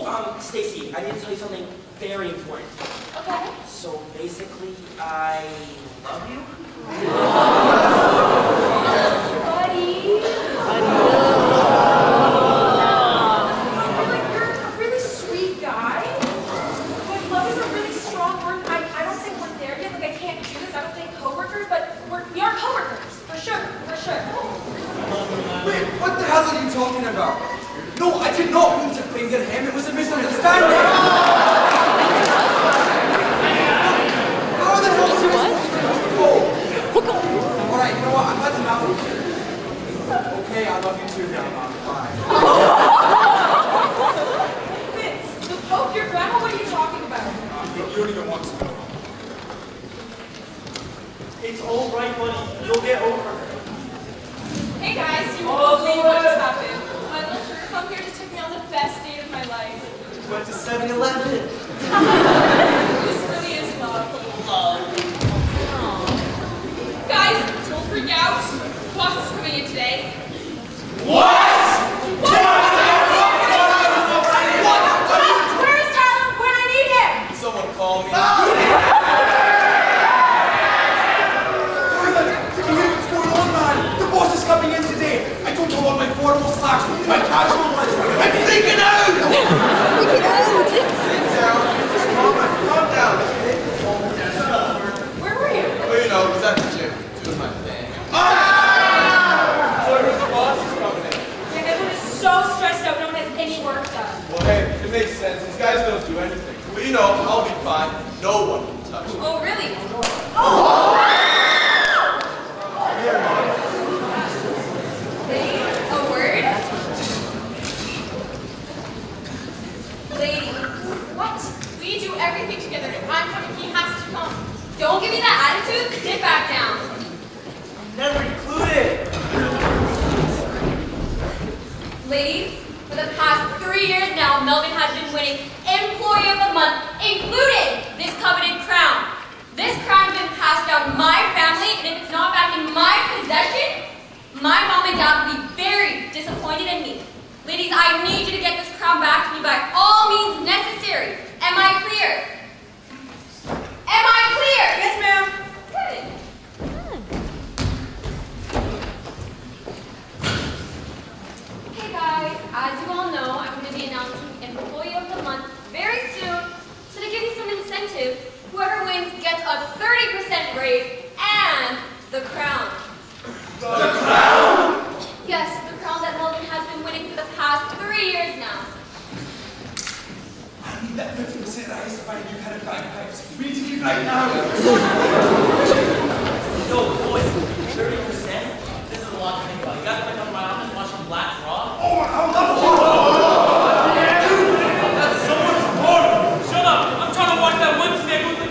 Stacy, I need to tell you something very important. Okay. So basically, I love you. Buddy. You're a really sweet guy. But love is a really strong word. I don't think we're there yet. Like, I can't do this. I don't think coworkers, but we are coworkers. For sure. For sure. Wait, what the hell are you talking about? No, I did not mean to finger him. It was a misunderstanding. How the hell is this supposed to go? Alright, you know what? I've had enough of you. Okay, I love you too now, man. Bye. Vince, the Pope, your grandma, what are you talking about? You don't even want to know. It's all right, buddy. You'll get over it. Hey guys, you won't believe what just happened. My little sugar plum here just took me on the best date of my life. Went to 7-Eleven. This really is love. Love. Guys, don't freak out. Boss is coming in today. What? Where is Tyler when I need him? Someone call me. Coming in today. I don't know what my formal slacks, my casual ones. I'm freaking out! Freaking out! Sit down. Calm down. Where were you? Well, you know, I was at the gym doing my thing. Ah! So the boss is coming in. Yeah, everyone is so stressed out, no one has any work done. Well, hey, it makes sense. These guys don't do anything. Well, you know, I'll be fine. No one can touch me. Oh, really? Oh! Lady, what? We do everything together. If I'm coming, he has to come. Don't give me that attitude. Sit back down. I'm never included. Ladies, for the past 3 years now, Melvin has been winning Employee of the Month, including this coveted crown. This crown has been passed down my family, and if it's not back in my possession, my mom and dad will be very disappointed in me. Ladies, I need you to get this crown back to me by all means necessary. Am I clear? Am I clear? Yes, ma'am. Good. Hey guys, as you all know, I'm going to be announcing Employee of the Month very soon. So to give you some incentive, whoever wins gets a 30% raise and the crown. The crown? Yes, the crown that Melvin has been winning for the past 3 years now. I need that 50% rise to buy a new kind of bagpipes. We need to leave right now. Yo, boys, 30%? This is a lot to think about. You guys might come to my office and watch some Black Raw? Oh, I love That's so much fun! Shut up! I'm trying to watch that Wednesday movie.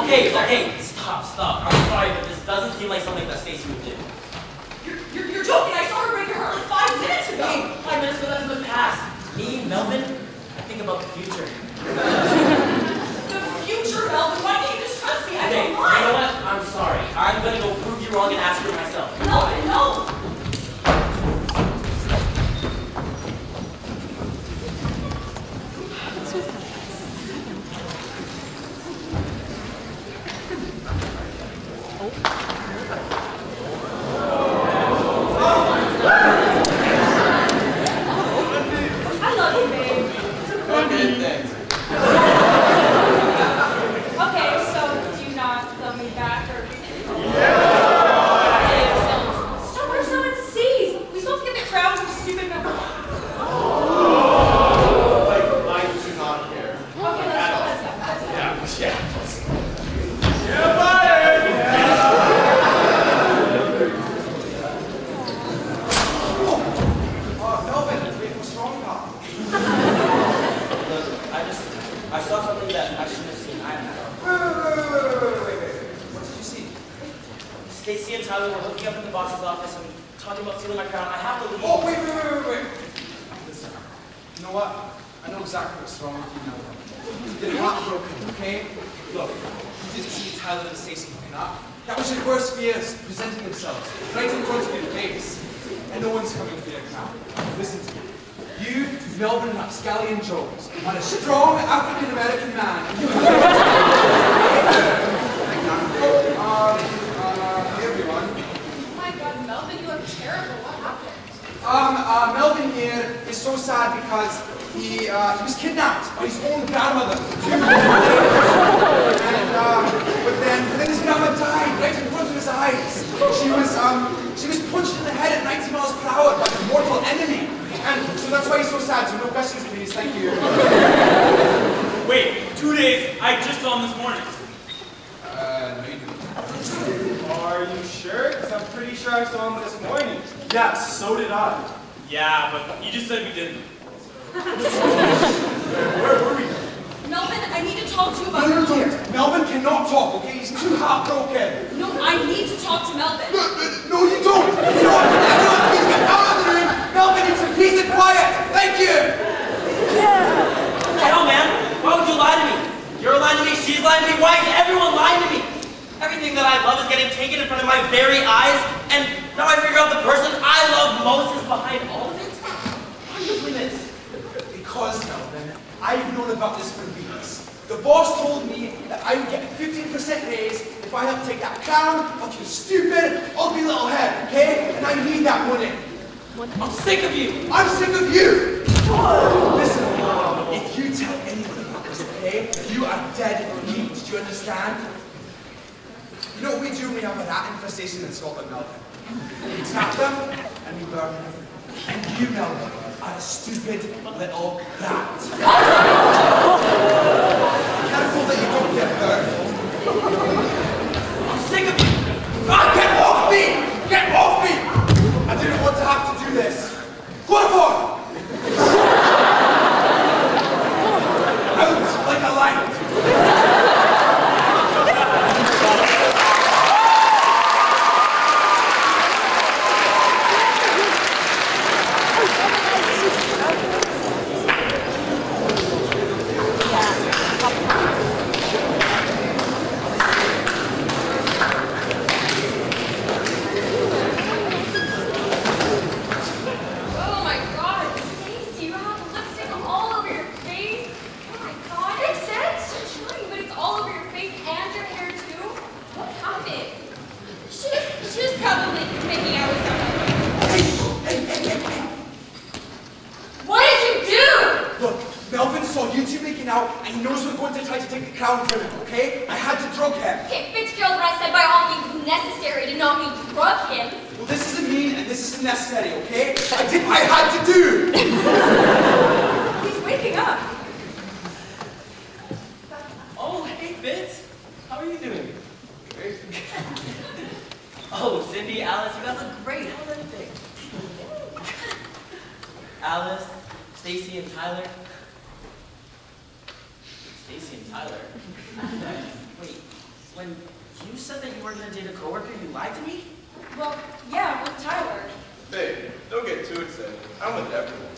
Okay, stop. I'm sorry, but this doesn't seem like something that Stacy would do. You're joking. I saw her break her heart like 5 minutes ago. Hey, 5 minutes ago, that's in the past. Me, Melvin, I think about the future. The future, Melvin? Why can't you just trust me? I don't lie. You know what? I'm sorry. I'm gonna go prove you wrong and ask her myself. Melvin, no. Stacy and Tyler were hooking up in the boss's office and talking about stealing my crown. I have to leave. Oh, wait. Listen, you know what? I know exactly what's wrong with you now. You're heartbroken, okay? Look, you didn't see Tyler and Stacy hooking up. That was your worst fears presenting themselves right in front of your face. And no one's coming for your crown. Listen to me. You, Melvin, and Rapscallion Jones, are a strong African-American man. Hey, everyone. Oh my God, Melvin, you look terrible. What happened? Melvin here is so sad because he was kidnapped by his own grandmother. But then his grandma died right in front of his eyes. She was punched in the head at 90 miles per hour by a mortal enemy. And so that's why he's so sad. So no questions, please. Thank you. Wait, 2 days. I just saw him this morning. No, you didn't. Are you sure? Because I'm pretty sure I saw him this morning. Yeah, so did I. Yeah, but you just said we didn't. Where were we? Melvin, I need to talk to you about No, don't. Melvin cannot talk, okay? He's too heartbroken. No, I need to talk to Melvin. No, you don't. You know what? Everyone, please get out of the room. Melvin needs some peace and quiet. Thank you. Hell, man. Why would you lie to me? You're lying to me. She's lying to me. Why is everyone lying to me? Everything that I love is getting taken in front of my very eyes, and now I figure out the person I love most is behind all of it? Why are you doing this? Because, Melvin, I've known about this for weeks. The boss told me that I would get a 15% raise if I helped take that crown off your stupid, ugly little head, okay? And I need that money. I'm sick of you. I'm sick of you. Listen, if you tell anyone about this, okay, you are dead meat. Do you understand? You know what we do when we have a rat infestation in Scotland, Melvin? We trap them and we burn them. And you, Melvin, are a stupid little rat. Careful that you don't get hurt. I'm sick of you. Ah, get off me! Get off me! I didn't want to have to do this. Chloroform! Out like a light. Oh my God, Stacy, you have lipstick all over your face. Oh my God, makes sense. You're trying, but it's all over your face and your hair too. What happened? She was probably making out with someone. What did you do? Look, Melvin saw you two making out, and he knows we're going to try to take the crown from him, okay? I had to drug him. Okay, Fitzgerald said by all means necessary to not mean drug him. Well, this isn't mean, and this isn't necessary, okay? I did what I had to do. He's waking up. Oh, hey, Fitz. How are you doing? Great. Oh, Cindy, Alice, you guys look great. How's everything? Alice, Stacy, and Tyler. Stacy and Tyler? Wait, When you said that you were going to date a coworker, you lied to me? Well, yeah, with Tyler. Hey, don't get too excited. I'm with everyone.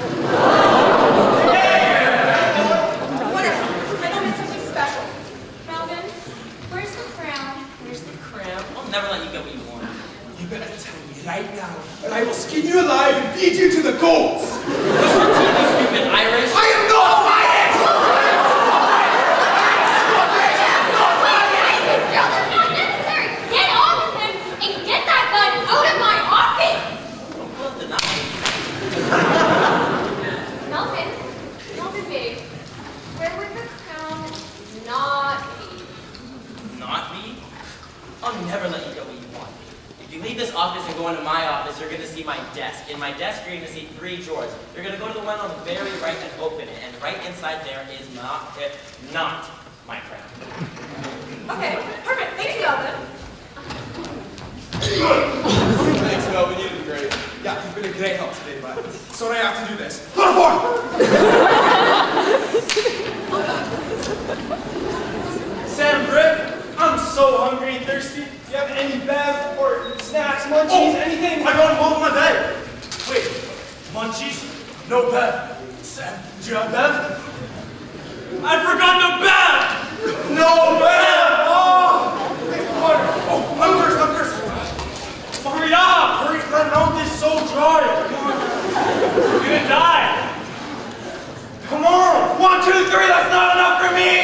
Whatever. I know it's something special. Melvin, where's the crown? Where's the crown? I'll never let you get what you want. You better tell me right now, and I will skin you alive and feed you to the goats. Stupid Irish. I am not Irish! That's not necessary! Get off of him and get that gun out of my office! Don't pull up the knife. Melvin, babe, where would the crown not be? Not me? I'll never let you get what you want. If you leave this office and go into my office, you're going to see my desk. In my desk, you're going to see 3 drawers. You're going to go to the one on the very right and open it. And right inside there is not my crown. Okay, perfect. Thank you, Melvin. Thanks, Melvin. You did great. Yeah, you've been a great help today, but sorry I have to do this. Sam, Britt, I'm so hungry and thirsty. Do you have any bev or snacks, munchies, anything? I got them both in my bag. Wait, munchies? No bev. Sam, do you have bev? I forgot the bev! No bev! Oh! Hey, water. Oh, I'm thirsty. Hurry up! Hurry, my mouth is so dry. Come on. You're gonna die. Come on! 1, 2, 3, that's not enough for me!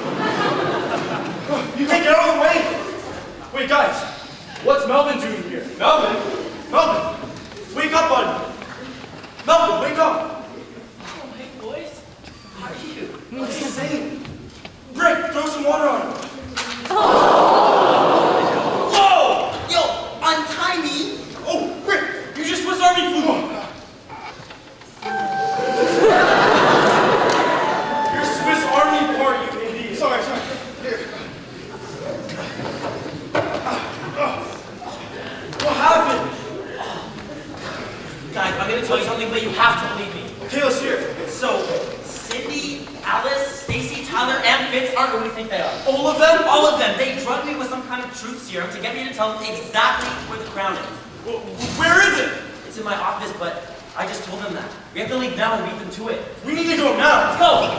You can't get out of the way! Wait, guys, what's Melvin doing here? Melvin? Wake up, buddy! Melvin, wake up! Oh, hey, boys. How are you? What's he saying? Brick, throw some water on him! Whoa! Yo, untie me! Oh, Brick, you just Swiss Army flew on! You're Swiss Army part, you idiot! Sorry. Here. What happened? Guys, I'm going to tell you something, but you have to believe me. Okay, let's hear it. So, Cindy, Alice, Stacy, Tyler, and Fitz aren't who we think they are. All of them? All of them. They drugged me with some kind of truth serum to get me to tell them exactly where the crown is. Well, where is it? It's in my office, but I just told them that. We have to leave now and beat them to it. We need to go now. Let's go!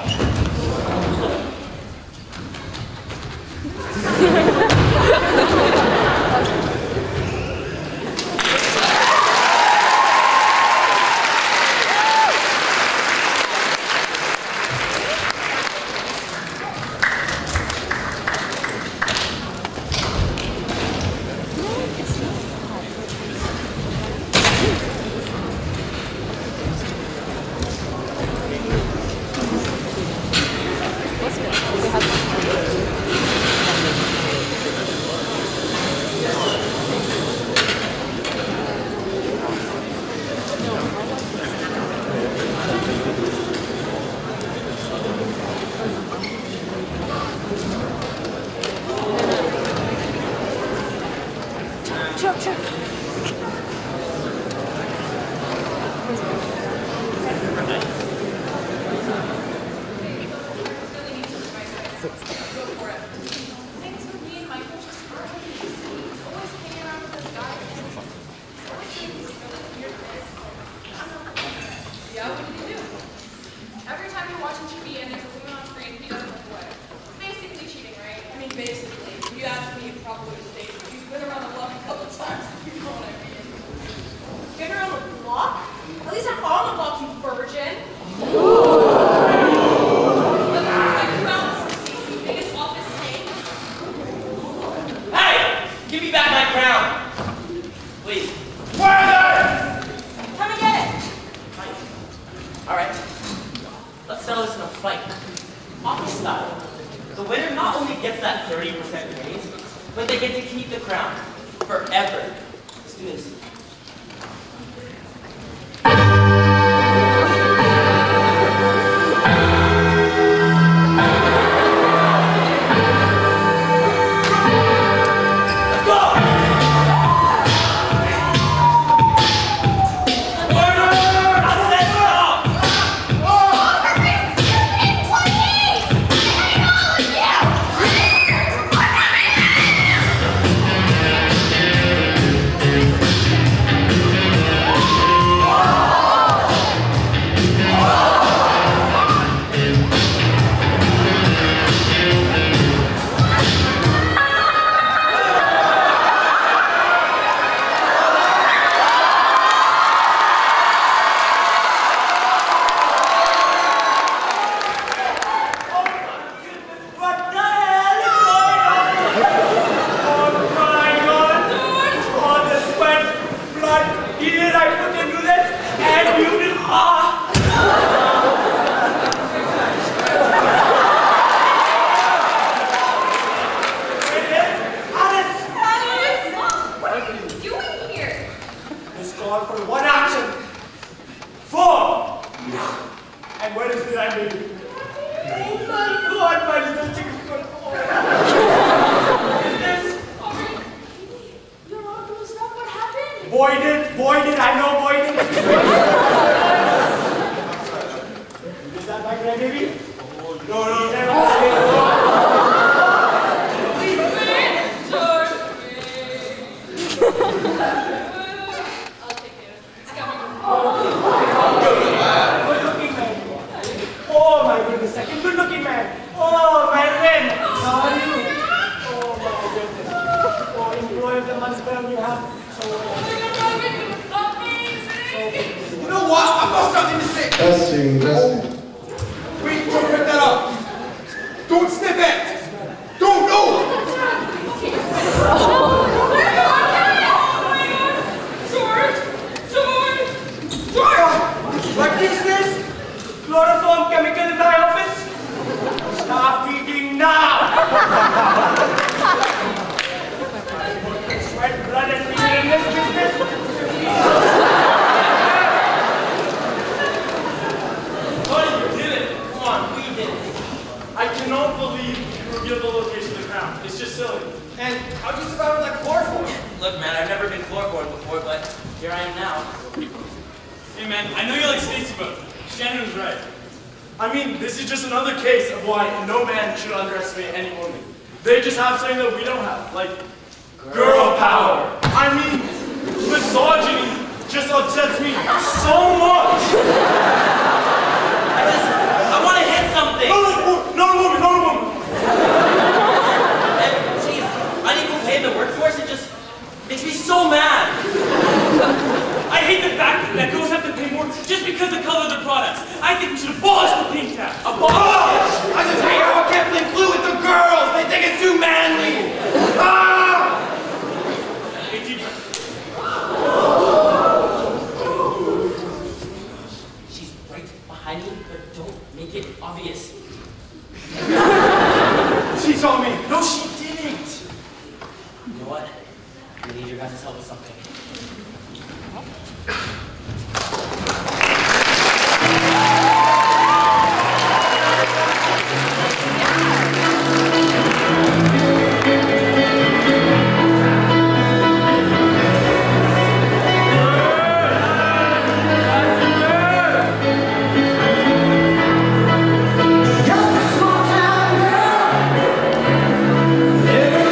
out for one action. 4. And where is the baby? Oh my God, my little chicken's gonna fall. Is this? You're all doing stuff. What happened? Boy did, I know boy did. Is that my grandbaby? No. Oh my goodness, second good looking man. Oh my Len, how are you? Oh my goodness. Oh, employee of the month term you have. You know what? I've got something to say. Testing. Wait, don't pick that up. Don't sniff it. Don't know. What is this? Chloroform chemical in my office? Stop eating now! Sweat, blood, and bleeding in this business? Buddy, you did it! Come on, we did it. I cannot believe you revealed the location of the crown. It's just silly. And how'd you survive with that chloroform? Look, man, I've never been chloroformed before, but here I am now. Hey man, I know you like Stacy, but Shannon was right. I mean, this is just another case of why no man should underestimate any woman. They just have something that we don't have, like girl power. I mean, misogyny just upsets me so much. I want to hit something. No woman. And, geez, unequal pay in the workforce, it just makes me so mad. I hate the fact that girls have to pay more just because of the color of their products. I think we should abolish the pink tax. Abolish! I just hate how I can't play flu with the girls. They think it's too manly. Ah! She's right behind me, but don't make it obvious. She saw me. No, she didn't. You know what? We need your guys' help with something.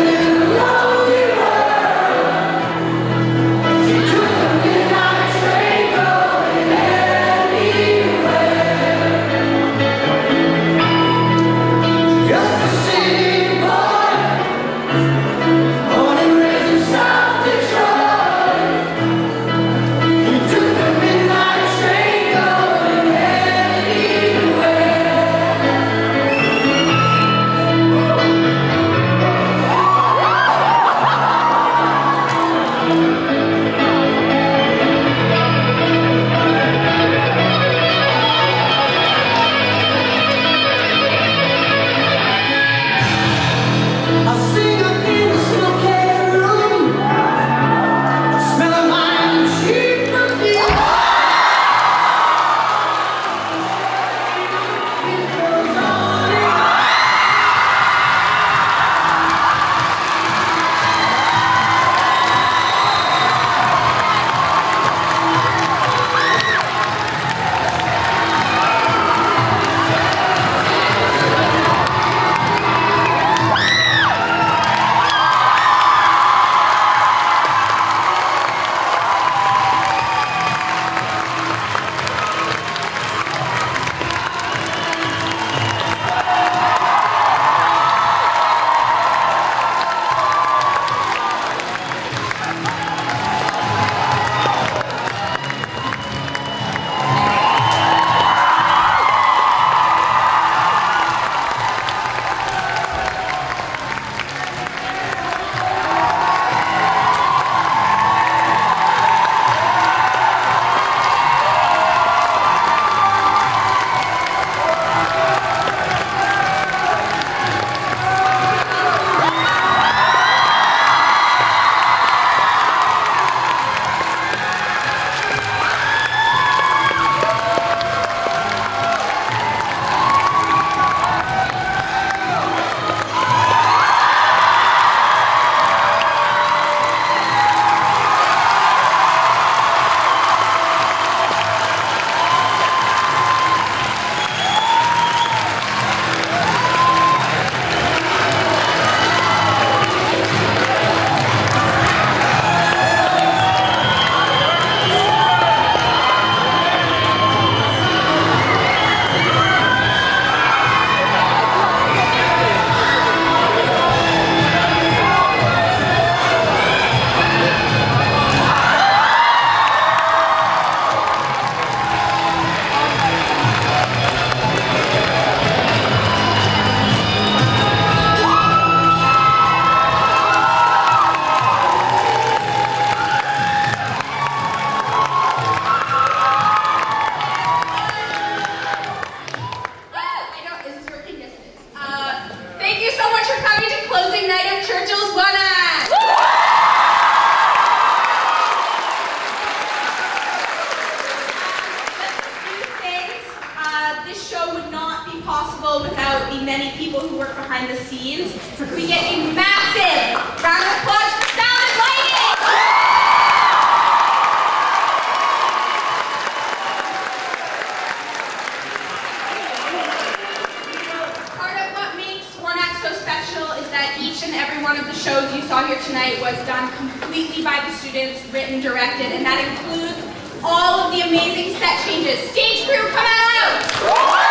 Train received by the students, written, directed, and that includes all of the amazing set changes. Stage crew, come out!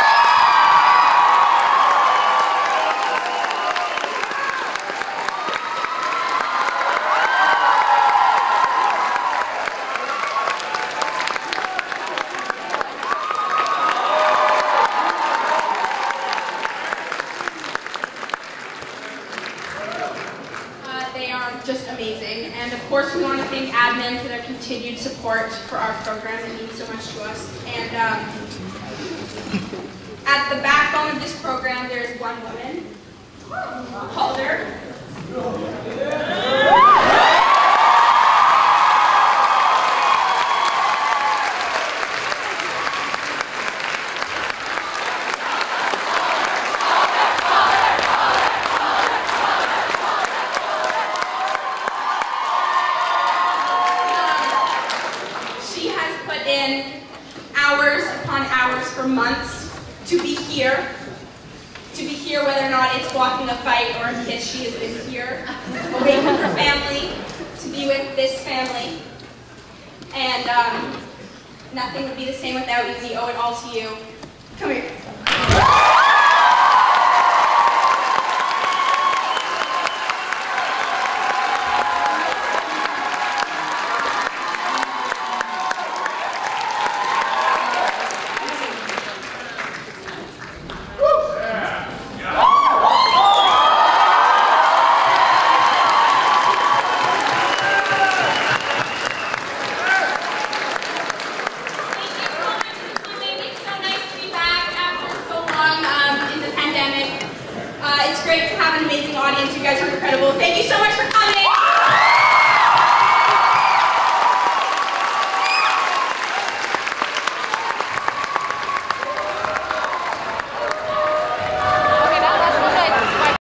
Just amazing. And of course we want to thank admin for their continued support for our program. It means so much to us. And at the backbone of this program there is one woman, Calder. Months to be here whether or not it's walking a fight or a kiss. She has been here, away from her family, to be with this family. And nothing would be the same without you. We owe it all to you. Come here. It's great to have an amazing audience. You guys are incredible. Thank you so much for coming.